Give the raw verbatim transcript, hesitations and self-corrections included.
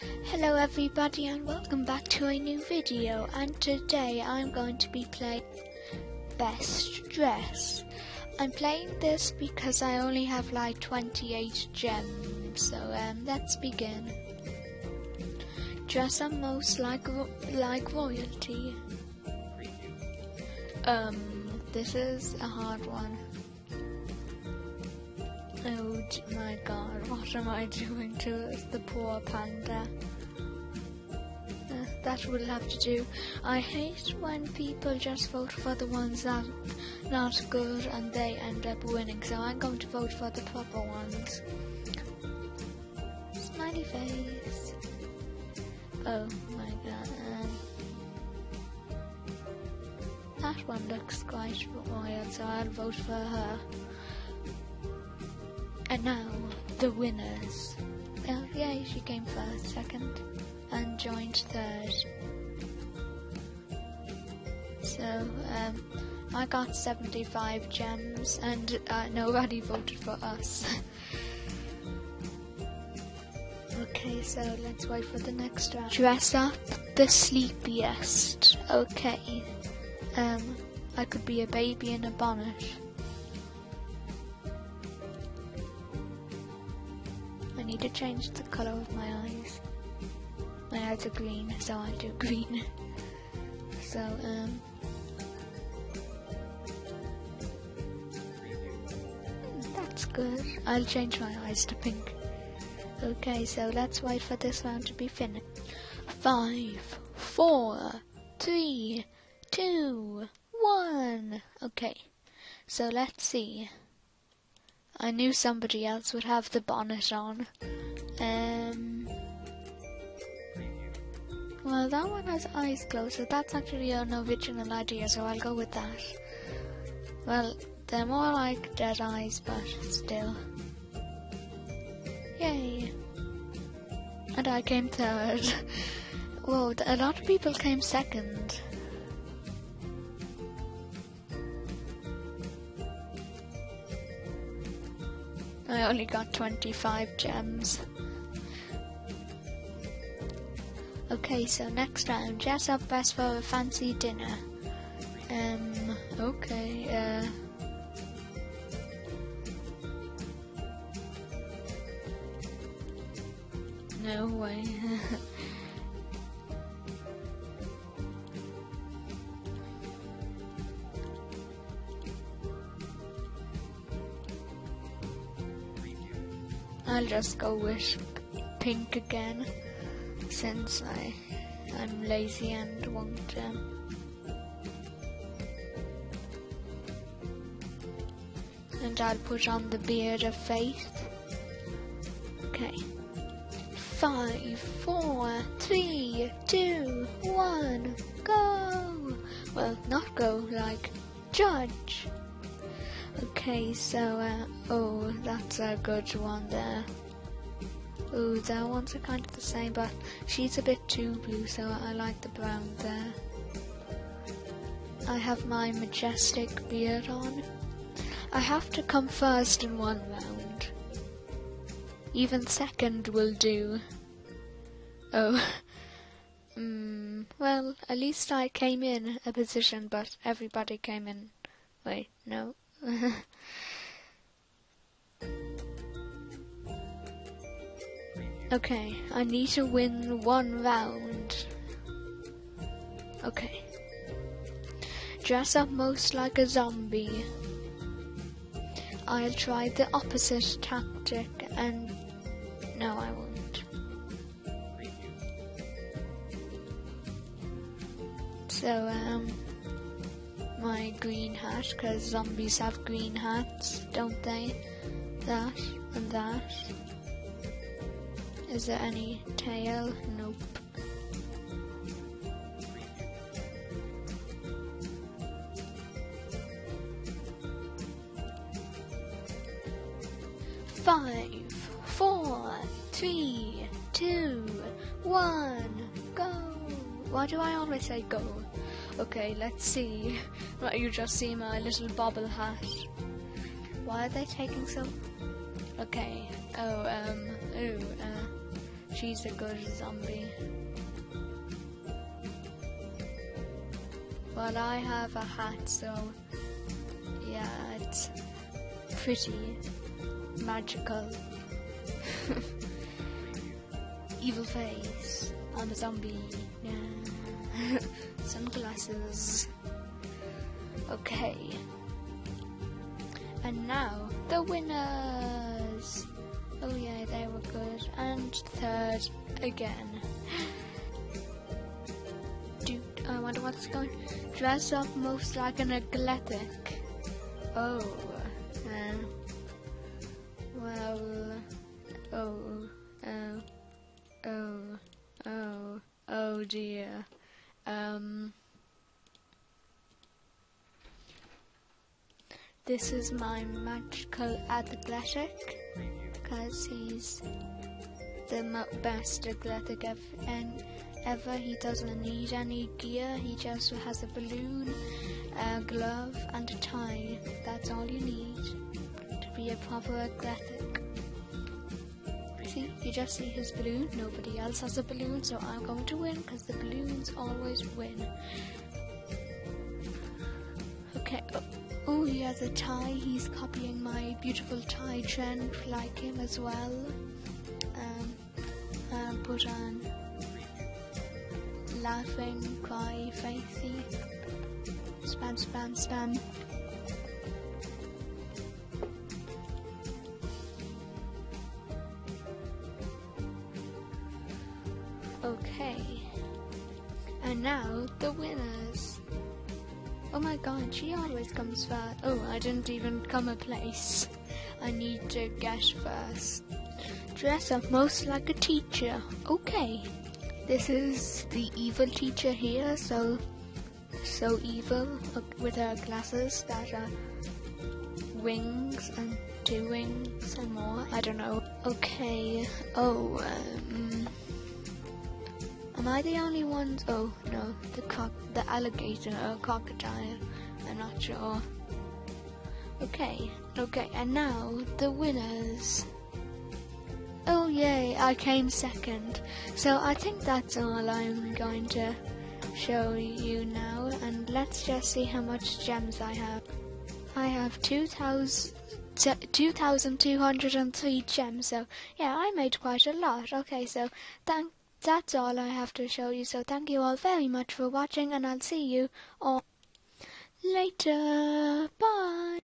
Hello everybody and welcome back to a new video, and today I'm going to be playing Best Dress. I'm playing this because I only have like twenty-eight gems, so um, let's begin. Dress up most like ro like royalty. Um, this is a hard one. Oh my god, what am I doing to the poor panda? Uh, that will have to do. I hate when people just vote for the ones that are not good and they end up winning, so I'm going to vote for the proper ones. Smiley face. Oh my god. Um, that one looks quite royal, so I'll vote for her. And now, the winners. Oh, yay, she came first, second, and joined third. So, um, I got seventy-five gems, and uh, nobody voted for us. Okay, so let's wait for the next round. Dress up the sleepiest. Okay. Um, I could be a baby in a bonnet. I need to change the colour of my eyes. My eyes are green, so I do green. So, um... that's good. I'll change my eyes to pink. Okay, so let's wait for this round to be finished. Five, four, three, two, one. Okay, so let's see. I knew somebody else would have the bonnet on. Um, well, that one has eyes closed, so that's actually an original idea, so I'll go with that. Well, they're more like dead eyes, but still. Yay! And I came third. Whoa, a lot of people came second. I only got twenty-five gems. Okay, so next round, dress up best for a fancy dinner. Um, okay, uh... no way. I'll just go with pink again, since I, I'm lazy and won't, um, and I'll put on the beard of faith. Okay. Five, four, three, two, one, go! Well, not go, like, judge. Okay, so, uh, oh, that's a good one there. Oh, that ones are kind of the same, but she's a bit too blue, so I like the brown there. I have my majestic beard on. I have to come first in one round. Even second will do. Oh. mm, well, at least I came in a position, but everybody came in. Wait, no. Okay, I need to win one round. Okay. Dress up most like a zombie. I'll try the opposite tactic and... no, I won't. So, um... my green hat, because zombies have green hats, don't they? That and that. Is there any tail? Nope. Five, four, three, two, one, go! Why do I always say go? Okay, let's see. Right, you just see my little bobble hat. Why are they taking so... Okay. Oh, um, ooh, uh, she's a good zombie. Well, I have a hat, so yeah, it's pretty magical. Evil face. I'm a zombie. Yeah. Sunglasses. Okay. And now the winners. Oh yeah, they were good. And third again. Dude, I wonder what's going. Dress up most like an athletic. Oh. Uh, well. Oh. Oh. Oh. Oh. Oh dear. Um. This is my magical athletic, because he's the mo best athletic ever, and ever. He doesn't need any gear, he just has a balloon, a glove and a tie. That's all you need to be a proper athletic. See, you just see his balloon, nobody else has a balloon, so I'm going to win because the balloons always win. Okay. Oh. Oh, he has a tie. He's copying my beautiful tie trend, like him as well. Um, and put on laughing, cry, facey. Spam, spam, spam. Okay. And now the winners. Oh my god, she always comes first. Oh, I didn't even come a place. I need to guess first. Dress up most like a teacher. Okay. This is the evil teacher here, so so evil, with her glasses that are wings and two wings and more. I don't know. Okay. Oh, um... am I the only ones? Oh no, the cock, the alligator or crocodile. I'm not sure. Okay, okay, and now the winners. Oh yay, I came second. So I think that's all I'm going to show you now, and let's just see how much gems I have. I have two thousand two hundred three gems, so yeah, I made quite a lot. Okay, so thank that's all I have to show you, so thank you all very much for watching, and I'll see you all later. Bye!